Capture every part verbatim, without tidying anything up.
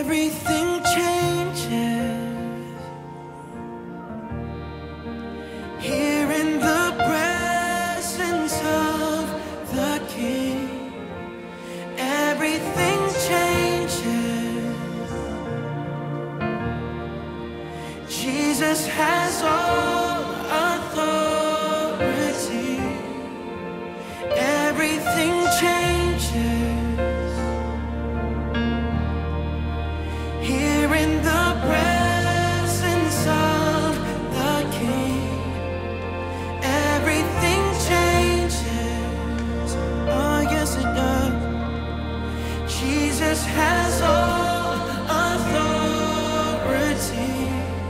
Everything changes here in the presence of the King. Everything changes. Jesus has all authority. Everything changes here in the presence of the King. Everything changes. Oh, yes, it does. Jesus has all authority.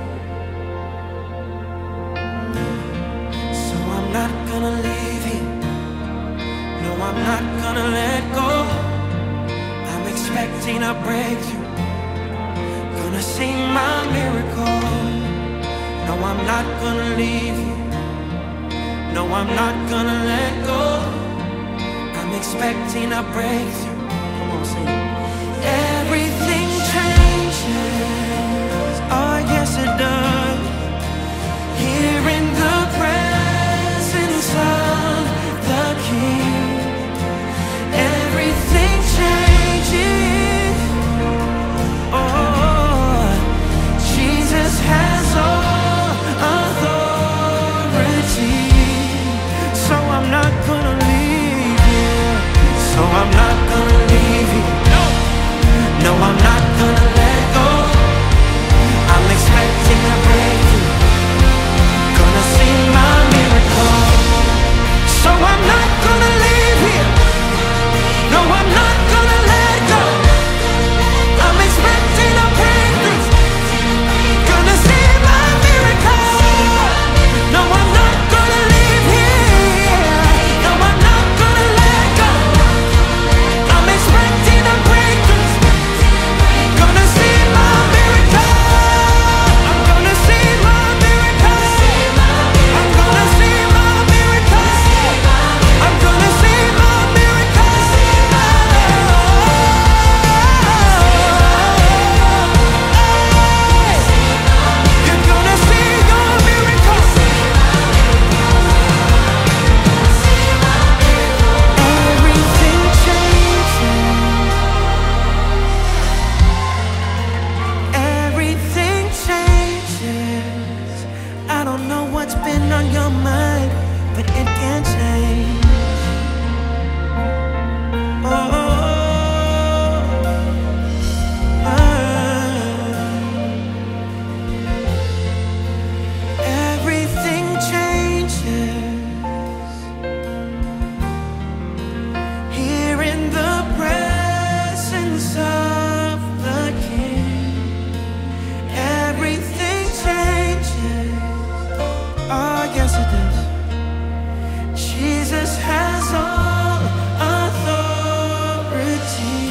So I'm not gonna leave you. No, I'm not gonna let go. I'm expecting a breakthrough. Gonna see my miracle. No, I'm not gonna leave you. No, I'm not gonna let go. I'm expecting a breakthrough. Come on, sing. Everything changes. Oh, yes, it does. Here in the presence of the King. Everything changes. Oh, Jesus has all authority. So I'm not gonna leave you. So I'm not gonna leave you. No, no, I'm not gonna let go. I'm expecting a breakthrough. Gonna see my miracle. So I'm not gonna leave you. No, I'm not gonna let go. I'm expecting a breakthrough. Gonna see my miracle. No, I'm not gonna leave here. No, I'm not gonna let go. I'm expecting a breakthrough. Gonna see my miracle. I'm gonna see my miracle. I'm gonna see my miracle. I'm gonna see my miracle. You're gonna see your miracle. Everything changes. Everything changes. I don't know what's been on your mind, but it can change. Oh, ah. Everything changes here in the presence of the King. Everything changes. Oh, yes, it does. Jesus has all authority.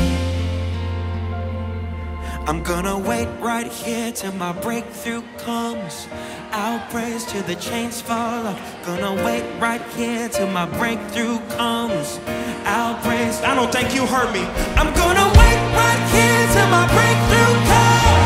I'm gonna wait right here till my breakthrough comes. I'll praise till the chains fall off. Gonna wait right here till my breakthrough comes. I'll praise. I don't think you heard me. I'm gonna wait right here till my breakthrough comes.